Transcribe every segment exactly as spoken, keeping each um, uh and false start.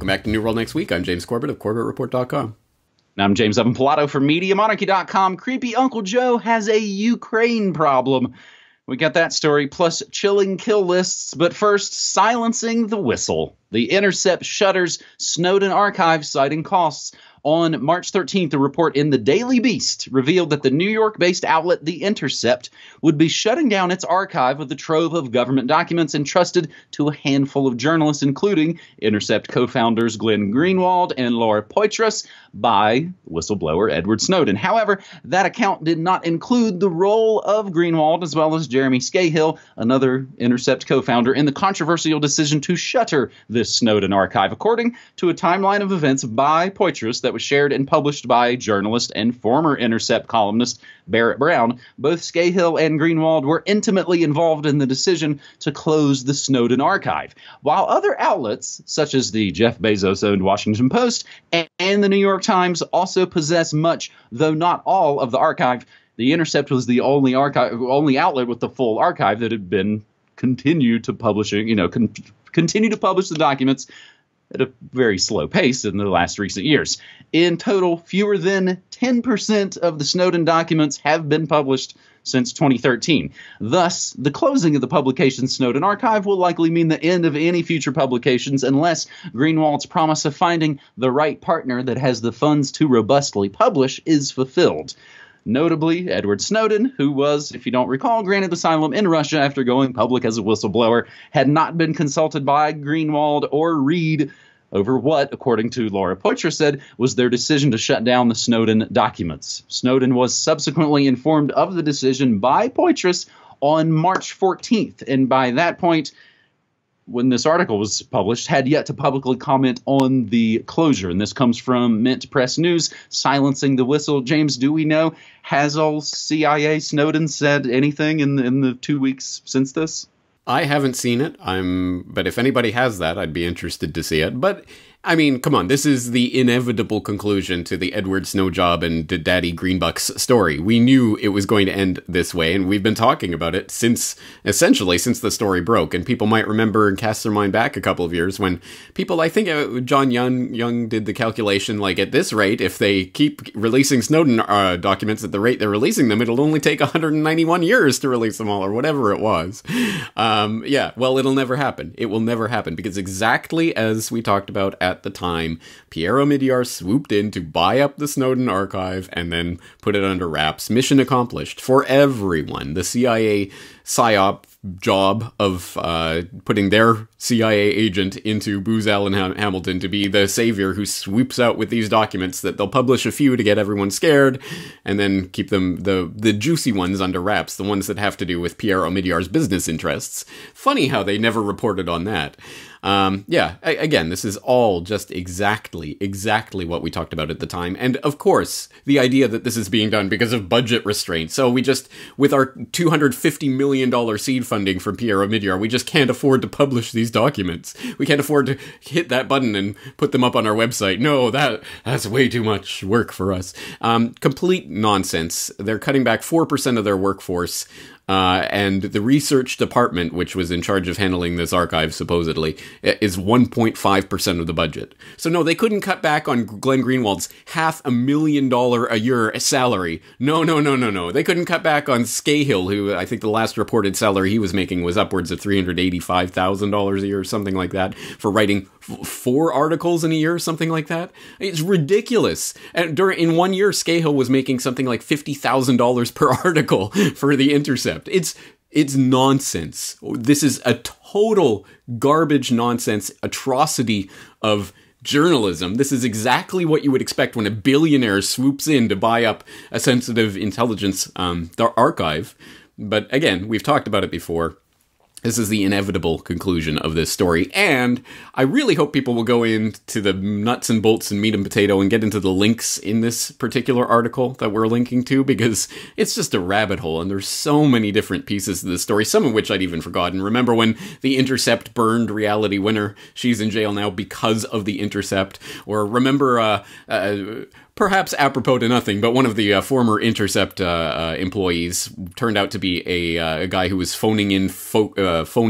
back to New World next week. I'm James Corbett of Corbett Report dot com. And I'm James Evan Pilato for Media Monarchy dot com. Creepy Uncle Joe has a Ukraine problem. We got that story, plus chilling kill lists. But first, silencing the whistle. The Intercept shutters Snowden archive, citing costs. On March thirteenth, a report in the Daily Beast revealed that the New York-based outlet The Intercept would be shutting down its archive of the trove of government documents entrusted to a handful of journalists, including Intercept co-founders Glenn Greenwald and Laura Poitras, by whistleblower Edward Snowden. However, that account did not include the role of Greenwald as well as Jeremy Scahill, another Intercept co-founder, in the controversial decision to shutter this Snowden archive, according to a timeline of events by Poitras that was shared and published by journalist and former Intercept columnist Barrett Brown. Both Scahill and Greenwald were intimately involved in the decision to close the Snowden archive, while other outlets, such as the Jeff Bezos-owned Washington Post and, and the New York Times, also possess much, though not all, of the archive. The Intercept was the only archive, only outlet with the full archive that had been continued to publishing, you know, con- continue to publish the documents at a very slow pace in the last recent years. In total, fewer than ten percent of the Snowden documents have been published since twenty thirteen. Thus, the closing of the publication's Snowden archive will likely mean the end of any future publications unless Greenwald's promise of finding the right partner that has the funds to robustly publish is fulfilled. Notably, Edward Snowden, who was, if you don't recall, granted asylum in Russia after going public as a whistleblower, had not been consulted by Greenwald or Reed over what, according to Laura Poitras said, was their decision to shut down the Snowden documents. Snowden was subsequently informed of the decision by Poitras on March fourteenth, and by that point, when this article was published, had yet to publicly comment on the closure. And this comes from Mint Press News, silencing the whistle. James, do we know, has old C I A Snowden said anything in the, in the two weeks since this? I haven't seen it, I'm, but if anybody has that, I'd be interested to see it. But, I mean, come on, this is the inevitable conclusion to the Edward Snowjob and Daddy Greenbacks story. We knew it was going to end this way, and we've been talking about it since, essentially, since the story broke. And people might remember and cast their mind back a couple of years when people, I think uh, John Young, Young did the calculation, like, at this rate, if they keep releasing Snowden uh, documents at the rate they're releasing them, it'll only take one hundred ninety-one years to release them all, or whatever it was. Um, yeah, well, it'll never happen. It will never happen, because exactly as we talked about at At the time, Pierre Omidyar swooped in to buy up the Snowden archive and then put it under wraps. Mission accomplished for everyone. The C I A PSYOP job of uh, putting their C I A agent into Booz Allen Ham- Hamilton to be the savior who swoops out with these documents that they'll publish a few to get everyone scared and then keep them, the, the juicy ones, under wraps, the ones that have to do with Pierre Omidyar's business interests. Funny how they never reported on that. Um, yeah, I, again, this is all just exactly, exactly what we talked about at the time. And of course, the idea that this is being done because of budget restraints. So we just, with our two hundred fifty million dollars seed funding from Pierre Omidyar, we just can't afford to publish these documents. We can't afford to hit that button and put them up on our website. No, that that's way too much work for us. Um, complete nonsense. They're cutting back four percent of their workforce. Uh, and the research department, which was in charge of handling this archive, supposedly, is one point five percent of the budget. So no, they couldn't cut back on Glenn Greenwald's half a million dollar a year salary. No, no, no, no, no. They couldn't cut back on Scahill, who I think the last reported salary he was making was upwards of three hundred eighty-five thousand dollars a year, or something like that, for writing f- four articles in a year, something like that. It's ridiculous. And during, in one year, Scahill was making something like fifty thousand dollars per article for The Intercept. It's it's nonsense. This is a total garbage nonsense atrocity of journalism. This is exactly what you would expect when a billionaire swoops in to buy up a sensitive intelligence um, archive. But again, we've talked about it before. This is the inevitable conclusion of this story, and I really hope people will go into the nuts and bolts and meat and potato and get into the links in this particular article that we're linking to, because it's just a rabbit hole, and there's so many different pieces to this story, some of which I'd even forgotten. Remember when The Intercept burned Reality Winner? She's in jail now because of The Intercept. Or remember, uh, uh perhaps apropos to nothing, but one of the uh, former Intercept uh, uh, employees turned out to be a, uh, a guy who was phoning in fo- uh, phony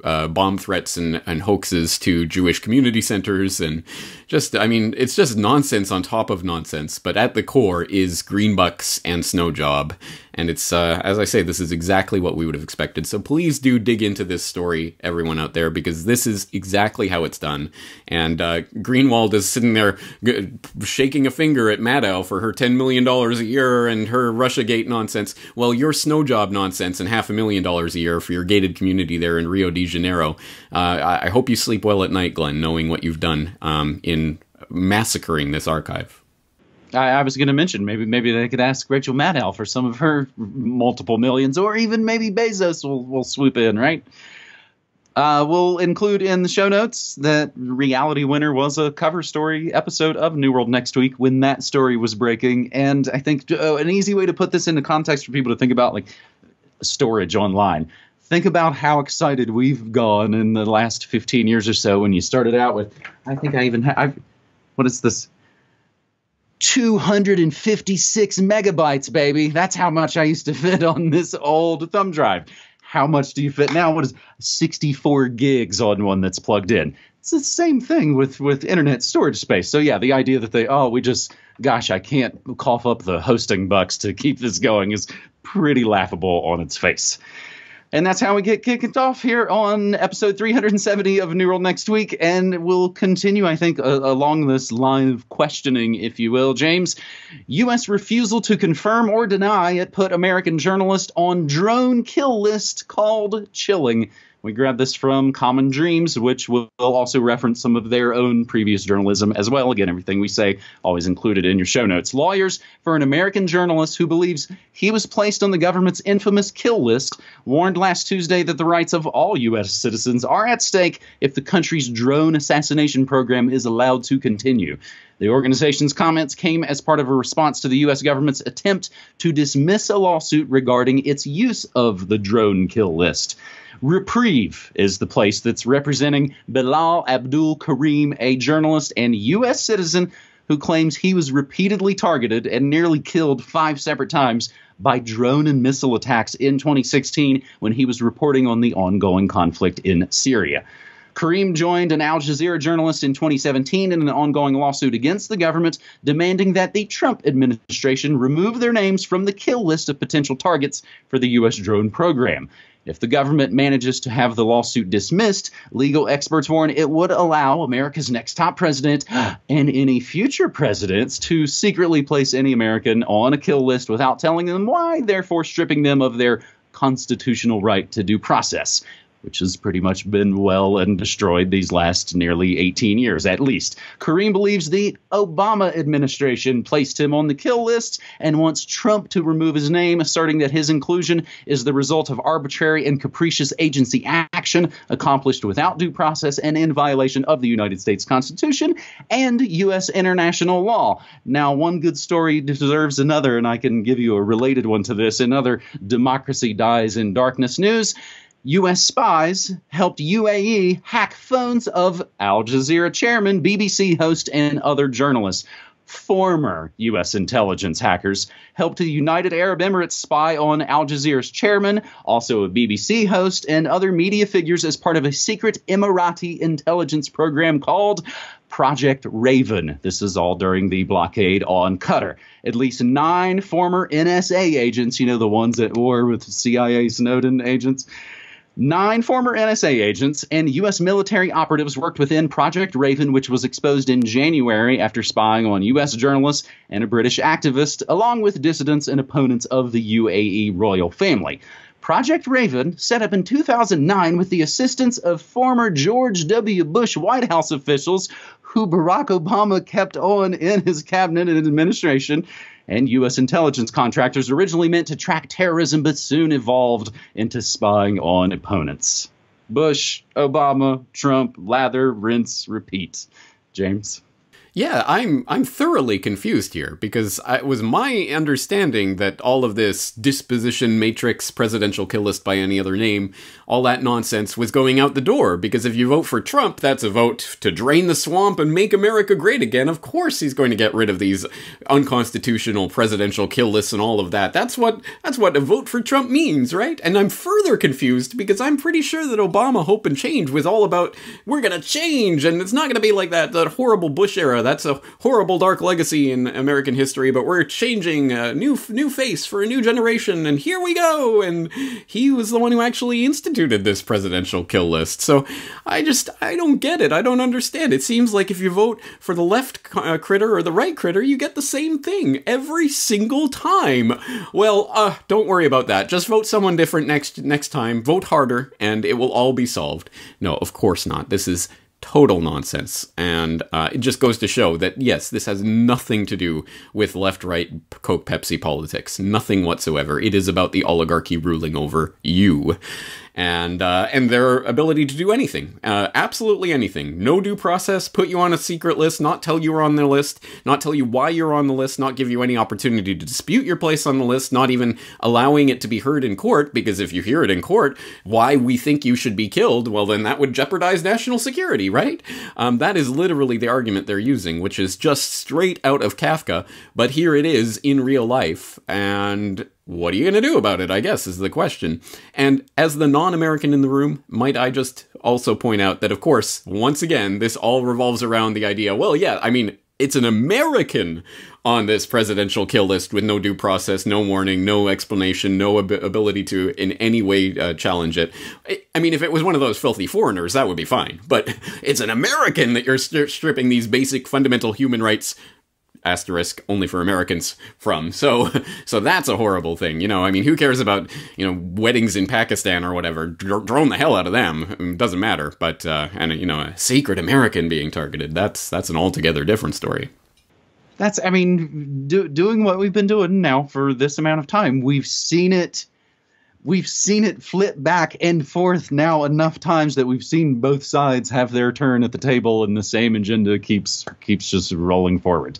uh, bomb threats and, and hoaxes to Jewish community centers. And just, I mean, it's just nonsense on top of nonsense. But at the core is Greenbacks and Snowjob. And it's, uh, as I say, this is exactly what we would have expected. So please do dig into this story, everyone out there, because this is exactly how it's done. And uh, Greenwald is sitting there g- shaking a finger at Maddow for her ten million dollars a year and her Russiagate nonsense. Well, your Snowjob nonsense and half a million dollars a year for your gated community there in Rio de Janeiro. Uh, I-, I hope you sleep well at night, Glenn, knowing what you've done um, in massacring this archive. I, I was going to mention maybe maybe they could ask Rachel Maddow for some of her multiple millions, or even maybe Bezos will, will swoop in, right? Uh, we'll include in the show notes that Reality Winner was a cover story episode of New World next week when that story was breaking. And I think uh, an easy way to put this into context for people to think about, like, storage online. Think about how excited we've gone in the last fifteen years or so when you started out with, I think I even have, what is this? two hundred fifty-six megabytes, baby. That's how much I used to fit on this old thumb drive. How much do you fit now? What is sixty-four gigs on one that's plugged in? It's the same thing with, with internet storage space. So yeah, the idea that they, oh, we just, gosh, I can't cough up the hosting bucks to keep this going is pretty laughable on its face. And that's how we get kicked off here on episode three hundred seventy of New World Next Week. And we'll continue, I think, uh, along this line of questioning, if you will. James, U S refusal to confirm or deny it put American journalist on drone kill list called chilling. We grabbed this from Common Dreams, which will also reference some of their own previous journalism as well. Again, everything we say always included in your show notes. Lawyers for an American journalist who believes he was placed on the government's infamous kill list warned last Tuesday that the rights of all U S citizens are at stake if the country's drone assassination program is allowed to continue. The organization's comments came as part of a response to the U S government's attempt to dismiss a lawsuit regarding its use of the drone kill list. Reprieve is the place that's representing Bilal Abdul Karim, a journalist and U S citizen who claims he was repeatedly targeted and nearly killed five separate times by drone and missile attacks in twenty sixteen when he was reporting on the ongoing conflict in Syria. Karim joined an Al Jazeera journalist in twenty seventeen in an ongoing lawsuit against the government, demanding that the Trump administration remove their names from the kill list of potential targets for the U S drone program. If the government manages to have the lawsuit dismissed, legal experts warn it would allow America's next top president and any future presidents to secretly place any American on a kill list without telling them why, therefore stripping them of their constitutional right to due process, which has pretty much been well and destroyed these last nearly eighteen years, at least. Kareem believes the Obama administration placed him on the kill list and wants Trump to remove his name, asserting that his inclusion is the result of arbitrary and capricious agency action accomplished without due process and in violation of the United States Constitution and U S international law. Now, one good story deserves another, and I can give you a related one to this. In other democracy dies in darkness news, U S spies helped U A E hack phones of Al Jazeera chairman, B B C host, and other journalists. Former U S intelligence hackers helped the United Arab Emirates spy on Al Jazeera's chairman, also a B B C host, and other media figures as part of a secret Emirati intelligence program called Project Raven. This is all during the blockade on Qatar. At least nine former N S A agents, you know, the ones at war with C I A Snowden agents, Nine former N S A agents and U S military operatives worked within Project Raven, which was exposed in January after spying on U S journalists and a British activist, along with dissidents and opponents of the U A E royal family. Project Raven, set up in two thousand nine with the assistance of former George W. Bush White House officials who Barack Obama kept on in his cabinet and administration, and U S intelligence contractors originally meant to track terrorism, but soon evolved into spying on opponents. Bush, Obama, Trump, lather, rinse, repeat. James? Yeah, I'm I'm thoroughly confused here because I, it was my understanding that all of this disposition matrix, presidential kill list by any other name, all that nonsense was going out the door. Because if you vote for Trump, that's a vote to drain the swamp and make America great again. Of course, he's going to get rid of these unconstitutional presidential kill lists and all of that. That's what that's what a vote for Trump means, right? And I'm further confused because I'm pretty sure that Obama Hope and Change was all about we're gonna change, and it's not gonna be like that that horrible Bush era. That's a horrible dark legacy in American history, but we're changing a new new face for a new generation, and here we go. And he was the one who actually instituted this presidential kill list. So I just, I don't get it. I don't understand. It seems like if you vote for the left uh, critter or the right critter, you get the same thing every single time. Well, uh, don't worry about that. Just vote someone different next next time. Vote harder, and it will all be solved. No, of course not. This is total nonsense, and uh, it just goes to show that, yes, this has nothing to do with left-right Coke-Pepsi politics. Nothing whatsoever. It is about the oligarchy ruling over you. And uh, and their ability to do anything. Uh, absolutely anything. No due process, put you on a secret list, not tell you you're on the list, not tell you why you're on the list, not give you any opportunity to dispute your place on the list, not even allowing it to be heard in court, because if you hear it in court, why we think you should be killed, well then that would jeopardize national security, right? Um, that is literally the argument they're using, which is just straight out of Kafka, but here it is in real life, and what are you going to do about it, I guess, is the question. And as the non-American in the room, might I just also point out that, of course, once again, this all revolves around the idea, well, yeah, I mean, it's an American on this presidential kill list with no due process, no warning, no explanation, no ab ability to in any way uh, challenge it. I mean, if it was one of those filthy foreigners, that would be fine. But it's an American that you're stri stripping these basic fundamental human rights asterisk only for Americans from. So so that's a horrible thing. You know, I mean, who cares about, you know, weddings in Pakistan or whatever? Dr drone the hell out of them. It doesn't matter. But, uh, and, you know, a secret American being targeted, that's that's an altogether different story. That's, I mean, do, doing what we've been doing now for this amount of time, we've seen it. We've seen it flip back and forth now enough times that we've seen both sides have their turn at the table, and the same agenda keeps keeps just rolling forward.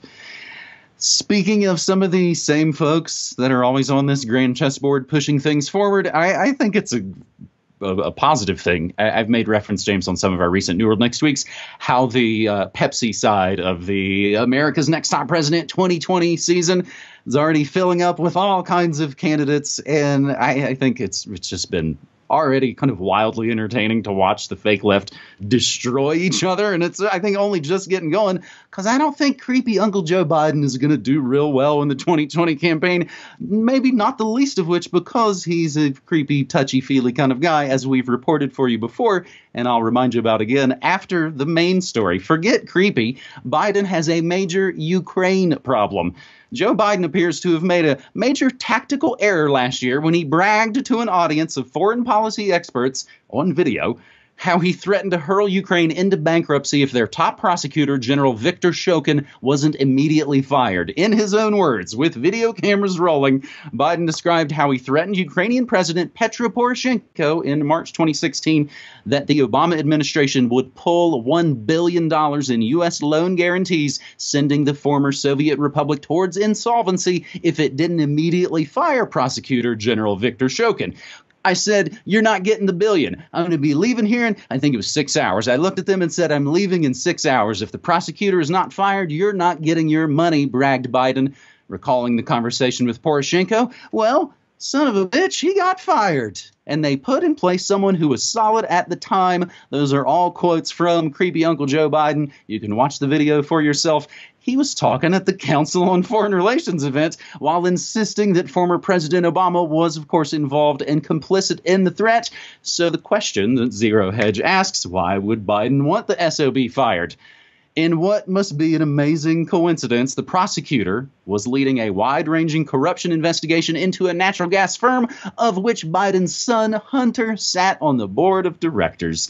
Speaking of some of the same folks that are always on this grand chessboard pushing things forward, I, I think it's a, a, a positive thing. I, I've made reference, James, on some of our recent New World Next Weeks, how the uh, Pepsi side of the America's Next Top President twenty twenty season is already filling up with all kinds of candidates, and I, I think it's it's just been already kind of wildly entertaining to watch the fake left destroy each other. And it's, I think, only just getting going, because I don't think creepy Uncle Joe Biden is going to do real well in the twenty twenty campaign, maybe not the least of which because he's a creepy, touchy-feely kind of guy, as we've reported for you before, and I'll remind you about again after the main story. Forget creepy. Biden has a major Ukraine problem. Joe Biden appears to have made a major tactical error last year when he bragged to an audience of foreign policy experts on video how he threatened to hurl Ukraine into bankruptcy if their top prosecutor, General Viktor Shokin, wasn't immediately fired. In his own words, with video cameras rolling, Biden described how he threatened Ukrainian President Petro Poroshenko in March twenty sixteen that the Obama administration would pull one billion dollars in U S loan guarantees, sending the former Soviet republic towards insolvency if it didn't immediately fire prosecutor General Viktor Shokin. I said, you're not getting the billion. I'm going to be leaving here in, I think it was six hours. I looked at them and said, I'm leaving in six hours. If the prosecutor is not fired, you're not getting your money, bragged Biden, recalling the conversation with Poroshenko. Well, son of a bitch, he got fired. And they put in place someone who was solid at the time. Those are all quotes from creepy Uncle Joe Biden. You can watch the video for yourself. He was talking at the Council on Foreign Relations event while insisting that former President Obama was, of course, involved and complicit in the threat. So the question that Zero Hedge asks, why would Biden want the S O B fired? In what must be an amazing coincidence, the prosecutor was leading a wide-ranging corruption investigation into a natural gas firm of which Biden's son, Hunter, sat on the board of directors.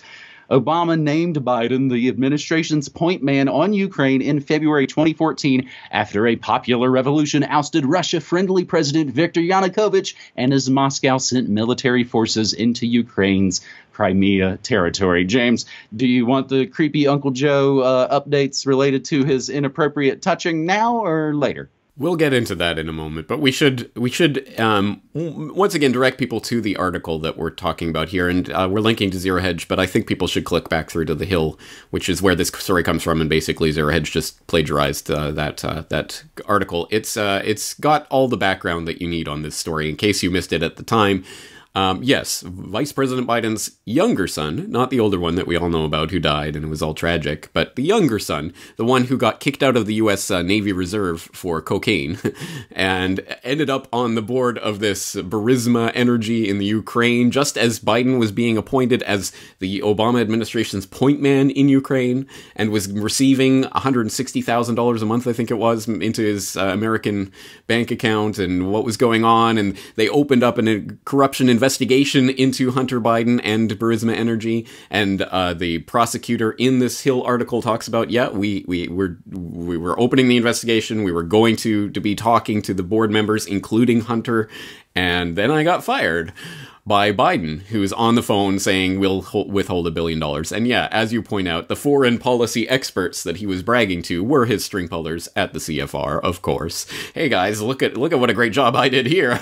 Obama named Biden the administration's point man on Ukraine in February twenty fourteen after a popular revolution ousted Russia-friendly President Viktor Yanukovych, and as Moscow sent military forces into Ukraine's Crimea territory. James, do you want the creepy Uncle Joe uh, updates related to his inappropriate touching now or later? We'll get into that in a moment, but we should we should um, once again direct people to the article that we're talking about here, and uh, we're linking to Zero Hedge, but I think people should click back through to The Hill, which is where this story comes from, and basically Zero Hedge just plagiarized uh, that uh, that article. It's uh, it's got all the background that you need on this story in case you missed it at the time. Um, yes, Vice President Biden's younger son, not the older one that we all know about who died and it was all tragic, but the younger son, the one who got kicked out of the U S uh, Navy Reserve for cocaine and ended up on the board of this Burisma Energy in the Ukraine, just as Biden was being appointed as the Obama administration's point man in Ukraine and was receiving one hundred sixty thousand dollars a month, I think it was, into his uh, American bank account and what was going on. And they opened up a corruption investigation investigation into Hunter Biden and Burisma Energy, and uh, the prosecutor in this Hill article talks about, yeah, we we were we were opening the investigation. We were going to to be talking to the board members, including Hunter, and then I got fired by Biden, who's on the phone saying we'll withhold a billion dollars. And yeah, as you point out, the foreign policy experts that he was bragging to were his string pullers at the C F R, of course. Hey guys, look at look at what a great job I did here.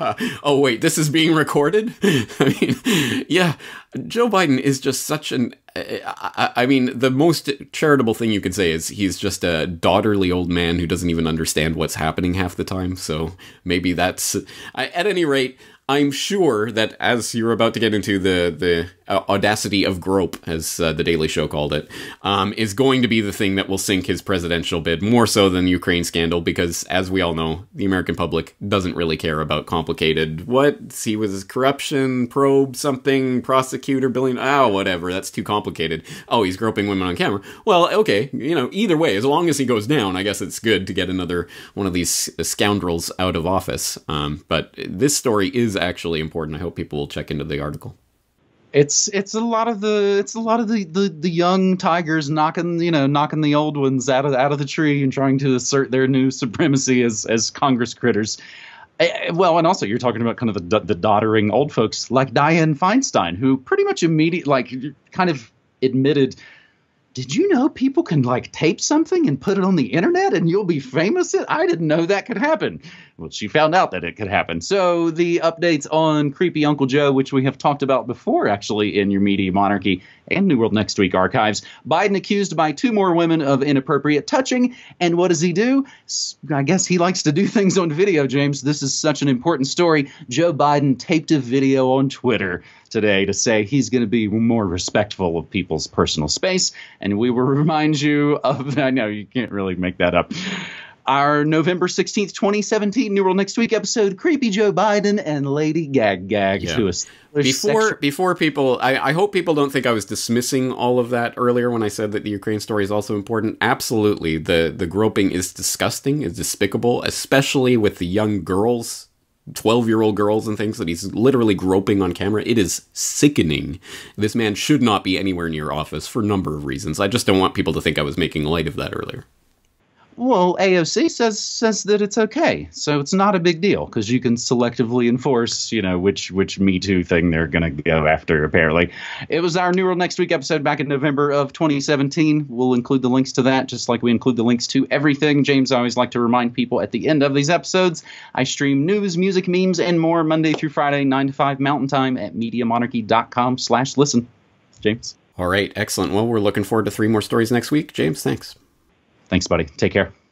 Oh wait, this is being recorded? I mean, yeah, Joe Biden is just such an... I, I mean, the most charitable thing you could say is he's just a daughterly old man who doesn't even understand what's happening half the time. So maybe that's... At any rate, I'm sure that as you're about to get into the the uh, audacity of grope, as uh, the Daily Show called it, um, is going to be the thing that will sink his presidential bid more so than the Ukraine scandal, because as we all know, the American public doesn't really care about complicated, what, he was corruption, probe, something, prosecutor, billion, oh, whatever, that's too complicated. Oh, he's groping women on camera. Well, okay, you know, either way, as long as he goes down, I guess it's good to get another one of these scoundrels out of office. Um, but this story is actually important. I hope people will check into the article. It's it's a lot of the it's a lot of the, the, the young tigers knocking you know knocking the old ones out of out of the tree and trying to assert their new supremacy as as Congress critters. Well, and also you're talking about kind of the the doddering old folks like Dianne Feinstein, who pretty much immediately like kind of admitted, did you know people can like tape something and put it on the internet and you'll be famous? I didn't know that could happen. Well, she found out that it could happen. So the updates on Creepy Uncle Joe, which we have talked about before, actually, in your Media Monarchy and New World Next Week archives. Biden accused by two more women of inappropriate touching. And what does he do? I guess he likes to do things on video, James. This is such an important story. Joe Biden taped a video on Twitter today to say he's going to be more respectful of people's personal space. And we will remind you of, I know you can't really make that up, our November sixteenth, twenty seventeen New World Next Week episode, Creepy Joe Biden and Lady Gag Gag. Yeah. To before sexual- before people, I, I hope people don't think I was dismissing all of that earlier when I said that the Ukraine story is also important. Absolutely. The, the groping is disgusting, is despicable, especially with the young girls, twelve-year-old girls and things that he's literally groping on camera. It is sickening. This man should not be anywhere near office for a number of reasons. I just don't want people to think I was making light of that earlier. Well, A O C says says that it's okay, so it's not a big deal because you can selectively enforce, you know, which which Me Too thing they're going to go after. Apparently, it was our New World Next Week episode back in November of twenty seventeen. We'll include the links to that, just like we include the links to everything. James, I always like to remind people at the end of these episodes, I stream news, music, memes, and more Monday through Friday, nine to five Mountain Time at MediaMonarchy dot com slash listen. James. All right, excellent. Well, we're looking forward to three more stories next week. James, thanks. Thanks, buddy. Take care.